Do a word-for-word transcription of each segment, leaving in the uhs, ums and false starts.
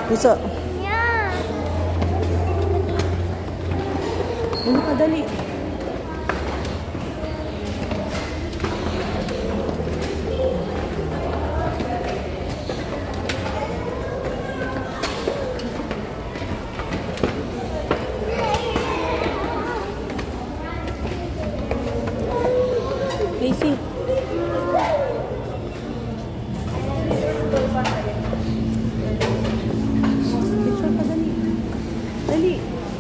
Puso. Yeah. Ano ka, dali. Casey. Picture ka, dali. Dali.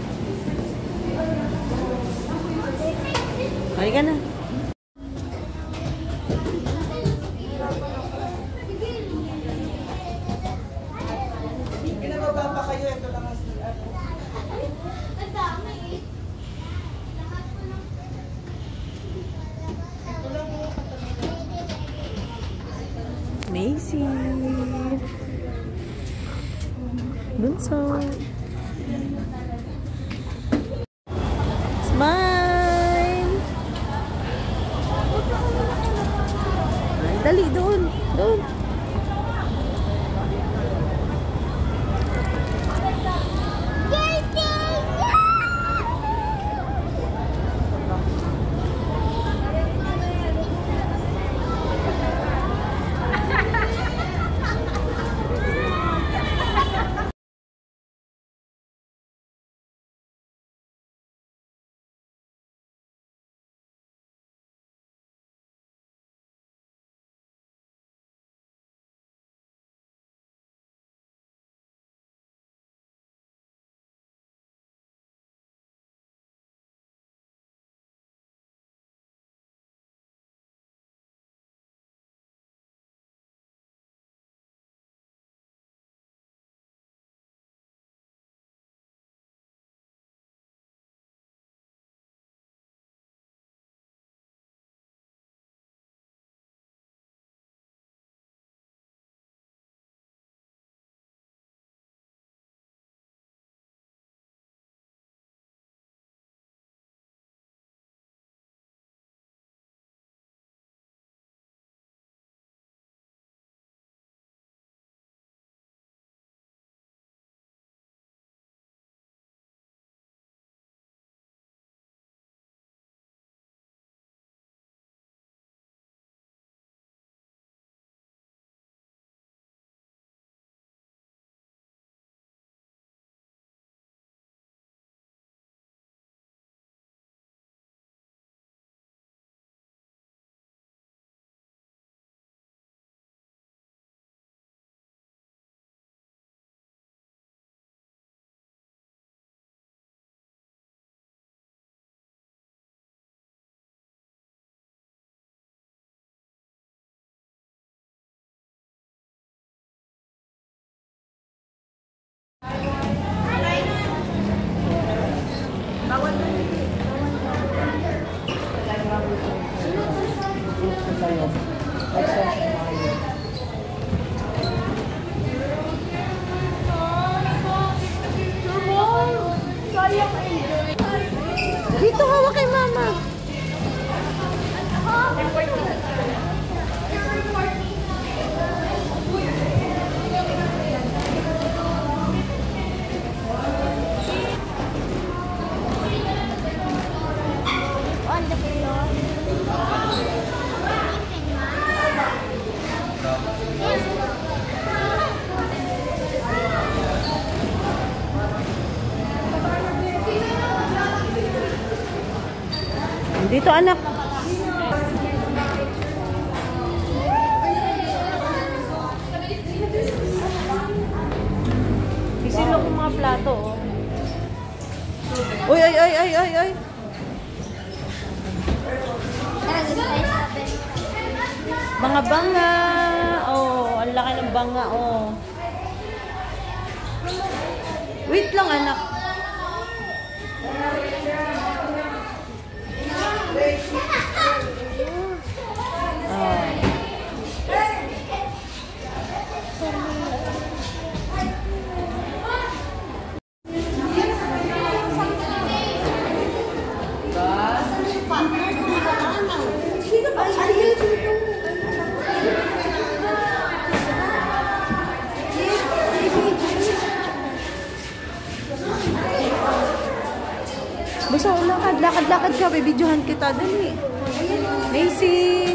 Ay ka na. Pinababa pa kayo, ito lang ang C R. Ang dami eh. Macy. Bunso. Smile. Ay, dali, doon. Doon. Dito, hawak kay mama. On the floor. Dito, anak. Isilo ko mga plato, oh. Uy, ay, ay, ay, ay, ay. Mga banga. Oh, ang laki ng banga, oh. Wait lang, anak. Lakad-lakad ka, bibidyohan kita. Dali. Macy.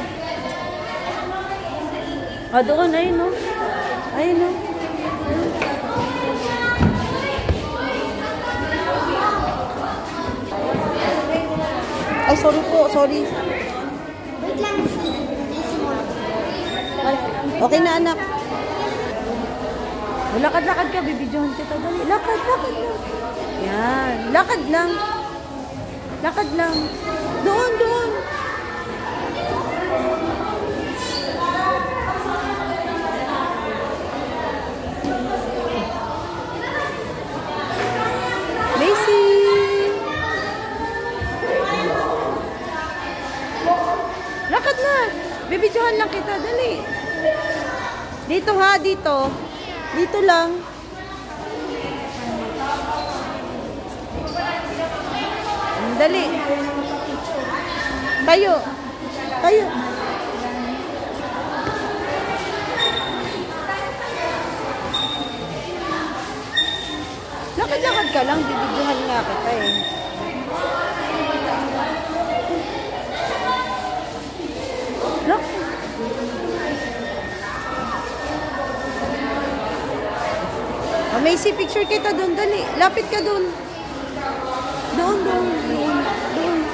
Ah, doon. Ayun, no? Ayun, no? Ay, sorry po. Sorry. Wait lang, si si Mom. Ay, okay na, anak. Lakad-lakad ka, bibidyohan kita. Dali. Lakad, lakad lang. Yan. Lakad lang. Lakad lang. Doon, doon. Macy. Lakad na. Bibidyohan lang kita. Dali. Dito ha, dito. Dito lang. Dali. Tayo. Tayo. Lakad-lakad ka lang. Bibidyohan nga kita eh. Look. Oh, Macy, picture kita doon. Dali. Lapit ka doon. Doon, doon, doon, doon.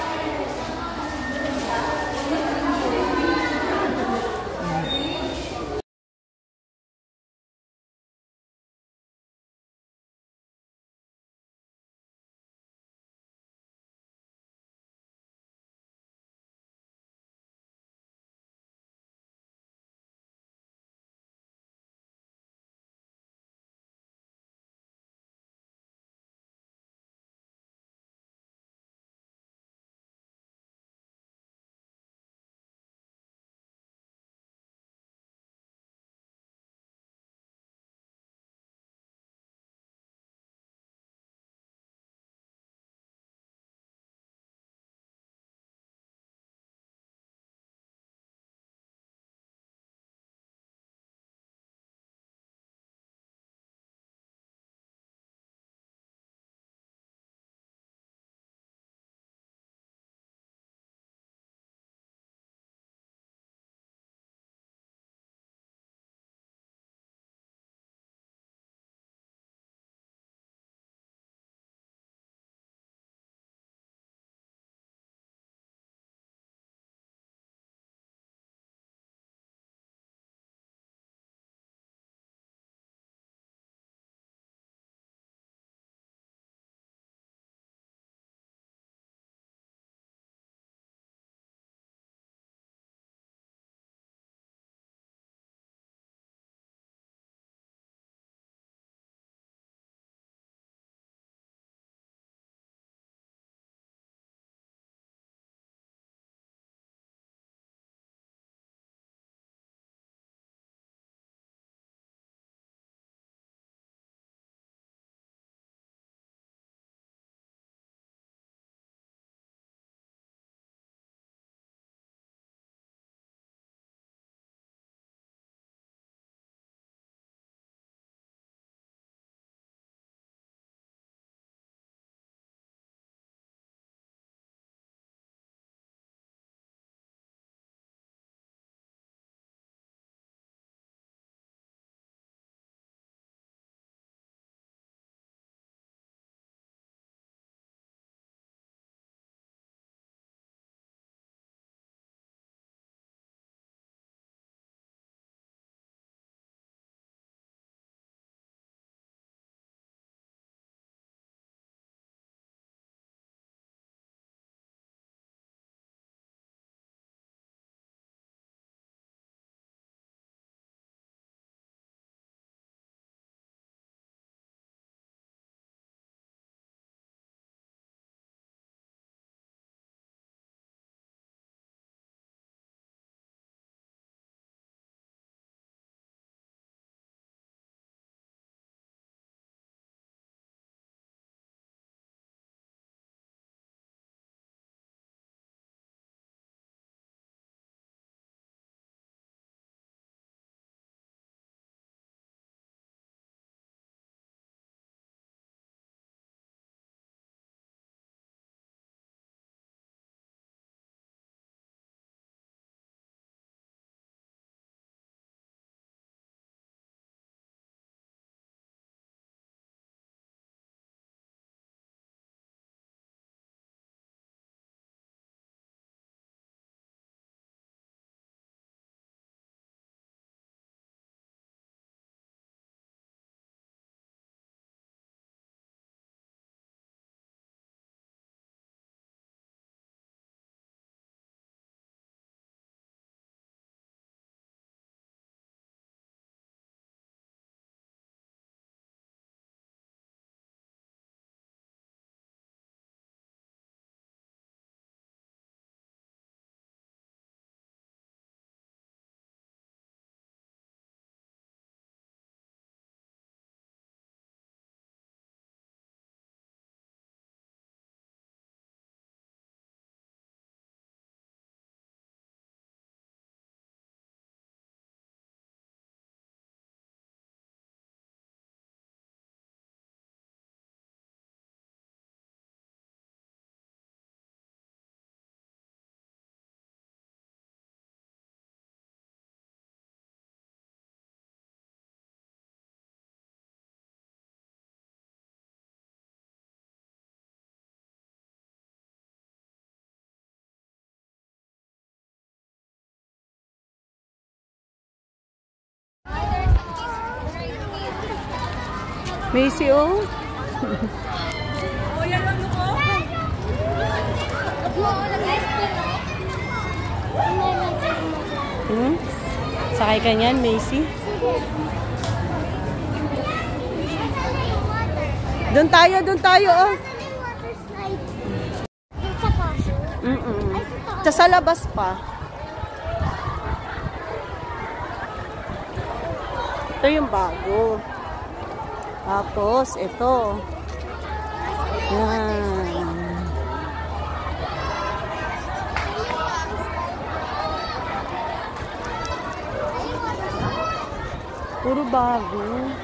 Macy, oh. Hmm? Sakay ka niyan, Macy? Doon tayo, doon tayo, oh. Mm -mm. Sa labas pa. Ito yung bago. Tapos, ito. Yan. Puro bago.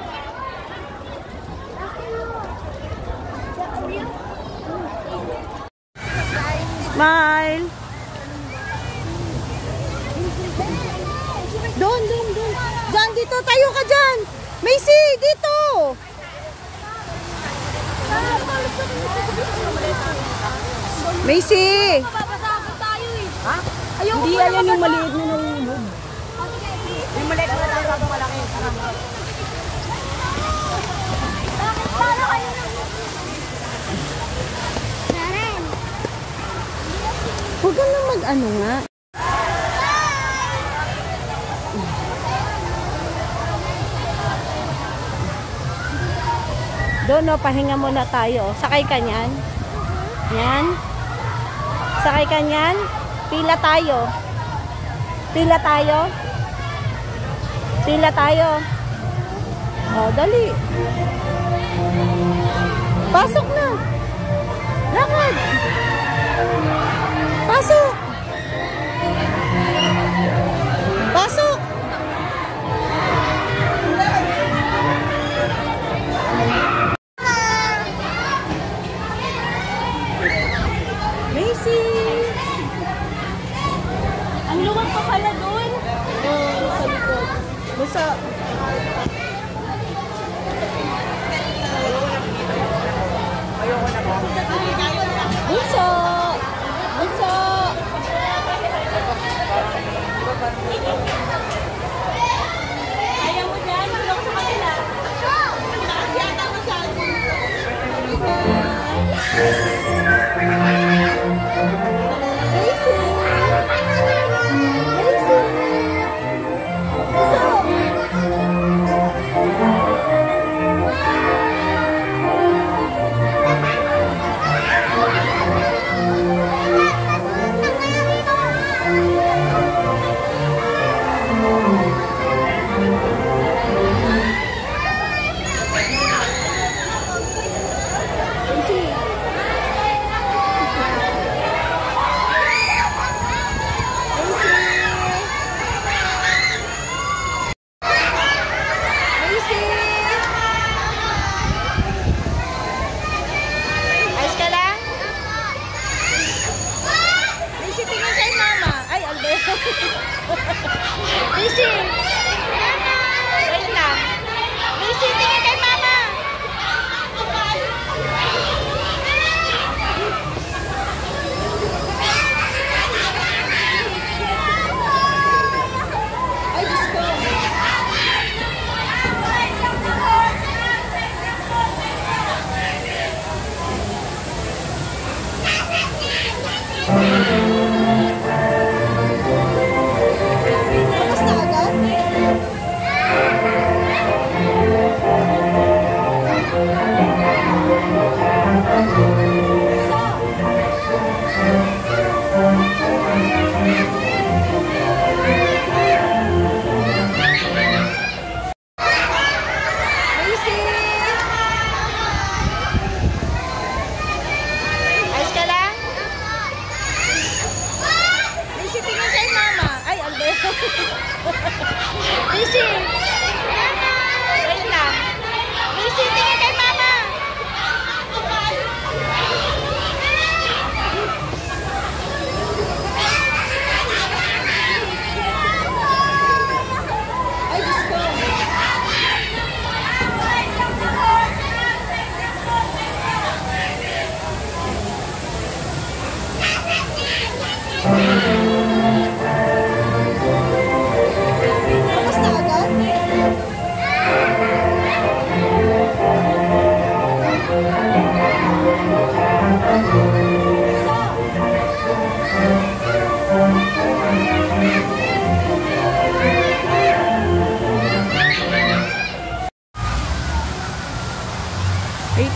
Smile. Doon, doon, doon. Diyan, dito. Tayo ka dyan. Macy, dito. Macy. Ha? Hindi yan yung maliit na nahulog. Yung maliit na tayo bago malaki. Bakit para kayo nang... Karen. Huwag ka na mag-ano nga. Doon, no, pahinga muna tayo. Sakay ka niyan. Yan. Sakay ka niyan. Pila tayo. Pila tayo. Pila tayo. Oh, dali. Pasok na. Lakad. Pasok. Pasok. Macy. Ang luwag pa pala doon. Oh, sa likod. Basta. Bunso. Bunso. Ayaw mo dyan. Tulong sa kanila. Nakasiyata mo siya. Macy. Macy. Bunso.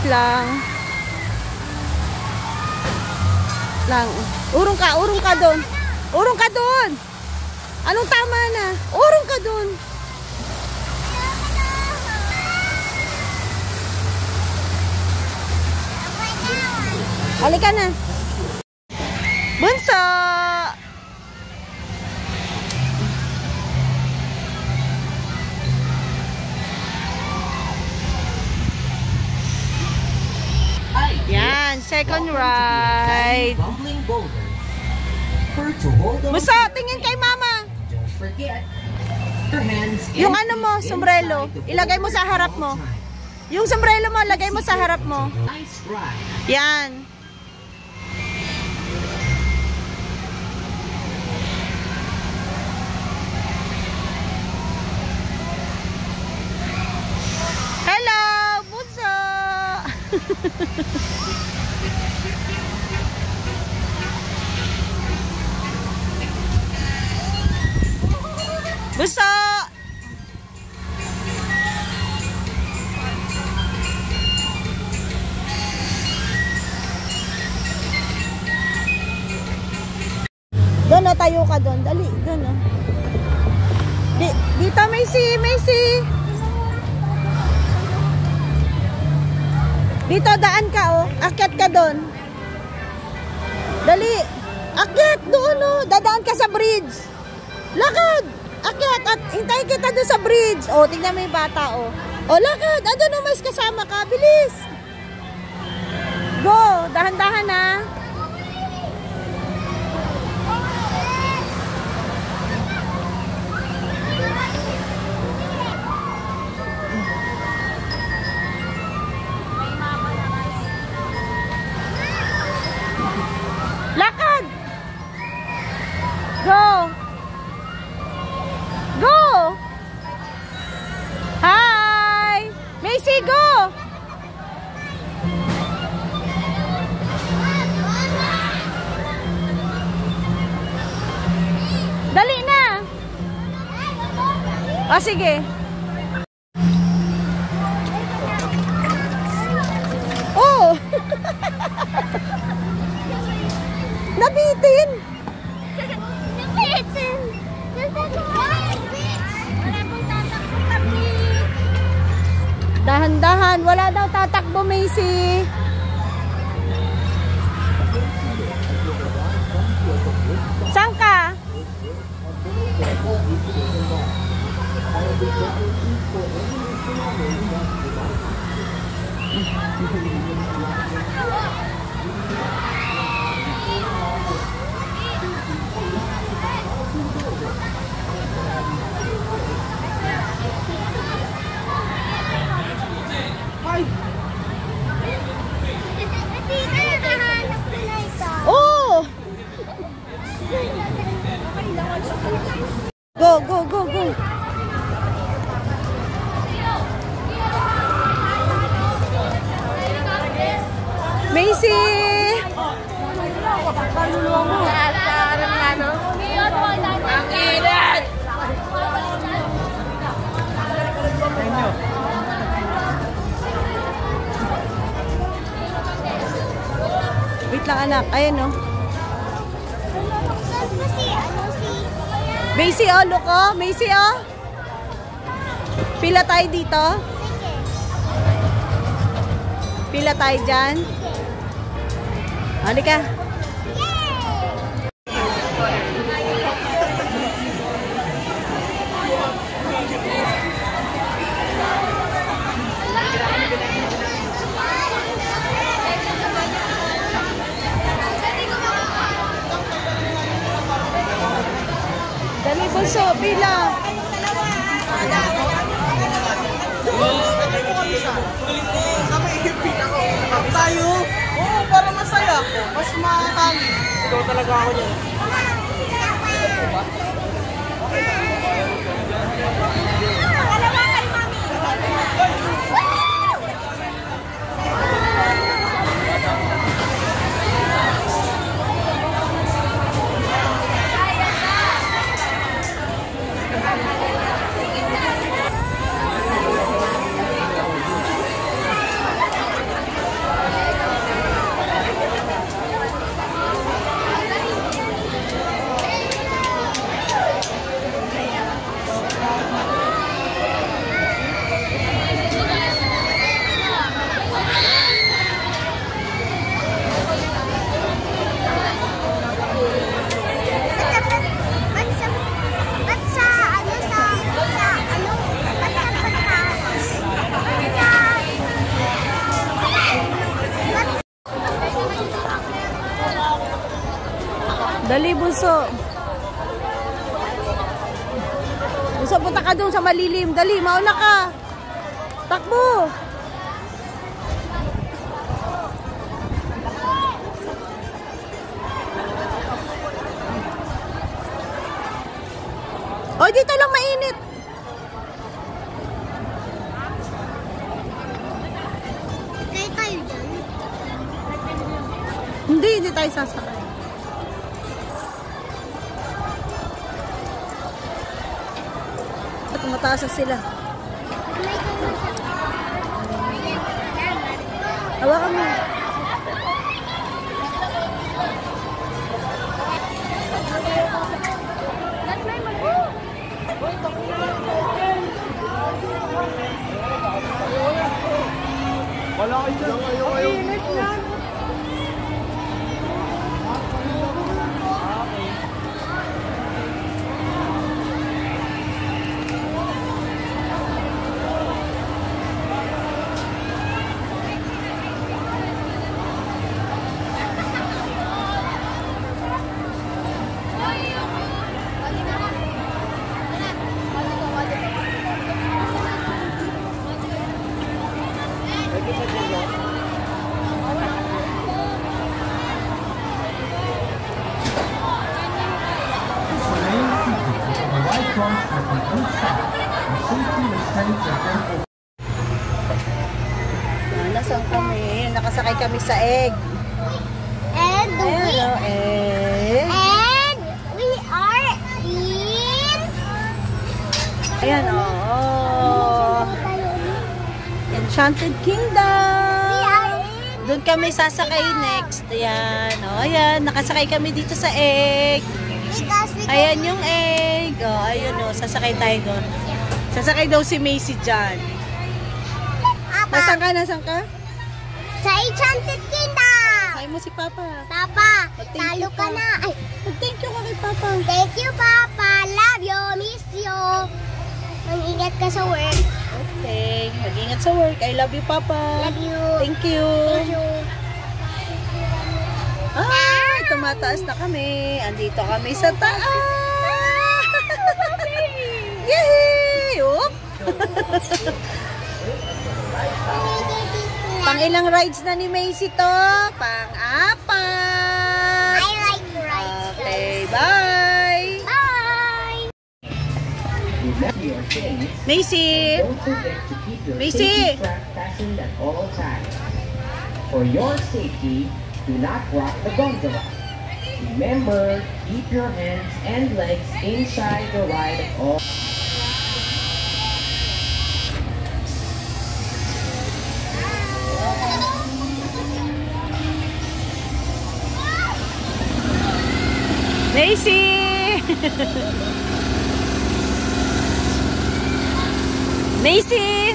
lang. Lang. Urong ka, urong ka doon. Urong ka doon. Anong tama na? Urong ka doon. Halika na. Bunso! Yan, second ride. Bunso, tingin kay mama. Yung ano mo, sombrero, ilagay mo sa harap mo. Yung sombrero mo, lagay mo sa harap mo. Yan. Hello, Bunso! Bunso! Doon na, tayo ka doon. Dali, doon na. Di, dito, Macy, Macy. Dito, daan ka, oh. Akyat ka doon. Dali. Akyat doon, oh. Dadaan ka sa bridge. Lakad. Akyat. At hintayin kita doon sa bridge. Oh, tingnan mo yung bata, oh. Oh, lakad. Ando na, mas kasama ka. Bilis. Go. Dahan-dahan, ha. Lakad! Go! Go! Hi! Macy, go! Dali na! O, sige. Oh! Nabitin! Nabitin! Wala pong tatakbo kami. Dahan-dahan. Wala daw tatakbo, Macy. Saan ka? Oh! Go, go, go, go. Macy! Ang init! Wait lang, anak. Ayan, oh. Macy, oh, look, oh. Macy, oh. Pila tayo dito. Pila tayo dyan. Halika. Dali, Bunso, pila. Tayo? Oo, para masaya. Mas makakami. Ikaw talaga ako niya. aso. Gusto punta ka doon sa malilim. Dali, mauna ka. Takbo. O, dito lang mainit. Kaya tayo dyan. Hindi, hindi tayo sasakay. At mataas na sila. Hawakan mo. Wala kayo dyan. Ayaw, ayaw. Ah, nasaan kami? Nakasakay kami sa egg. And we, Hello, egg. and we are in... Ayan, oh. Enchanted Kingdom. We are in... Doon kami sasakay next. Ayan, oh, ayan. Nakasakay kami dito sa egg. Because we Ayan yung egg. Oh, ayun, oh. Sasakay tayo doon. Sasakay daw si Macy dyan. Papa, Nasaan ka? Nasaan ka? sa Enchanted Kingdom. Sakay mo si Papa. Papa, Mag-thank talo you ka ka. na. Ay, Mag-thank you ka kay Papa. thank you, Papa. Love you. Miss you. Mag-ingat ka sa work. Okay. Mag-ingat sa work. I love you, Papa. Love you. Thank you. Thank you. Ay, tumataas na kami. Andito kami sa taas. Yay! Oop! Pang ilang rides na ni Macy to? Pang-apat. I like rides. Okay, bye! Bye. Remember your things. Macy! Don't forget to keep your Macy! safety strap fastened at all times. For your safety, do not rock the gondola. Remember, keep your hands and legs inside the ride at all. Macy! Macy!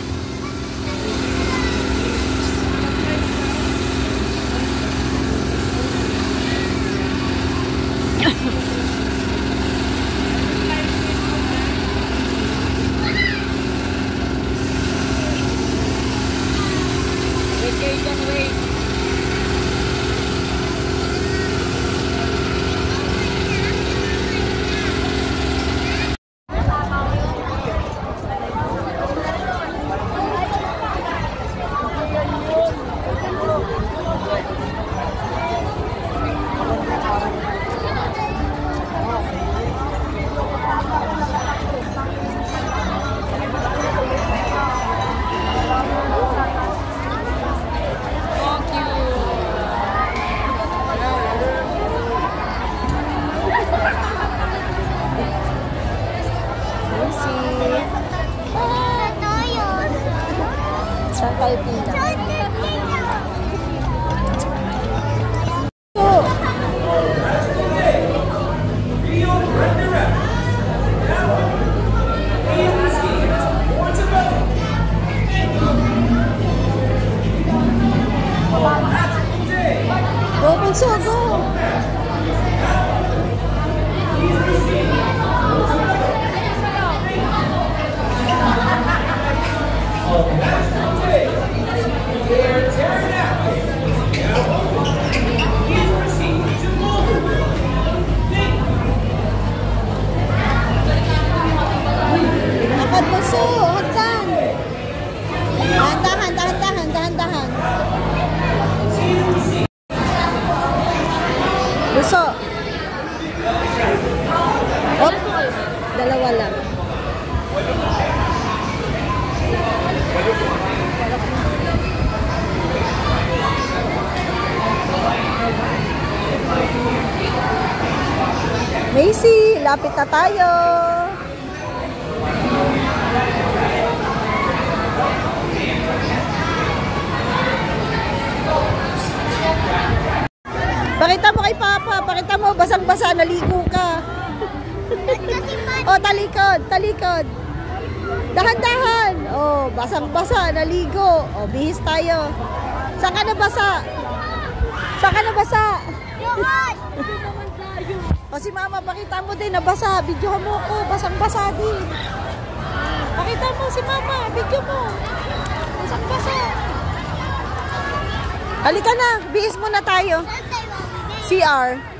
Saan tayo pila? Go, Bunso, go! Hagdan mo, so. Hagdan. Dahan-dahan, dahan-dahan, dahan-dahan. Luso. Op. Dalawa lang. Macy, lapit na tayo. Pakita mo kay Papa, pakita mo basang-basa, naligo ka. Oh, talikod, talikod. Dahan-dahan. Oh, basang-basa, naligo. Oh, bihis tayo. Saan ka nabasa? Saan ka nabasa? O si Mama, pakita mo din, nabasa. Video mo ko, basang-basa din. Pakita mo si Mama, video mo. Basang-basa. Halika na, bihis muna tayo. C R.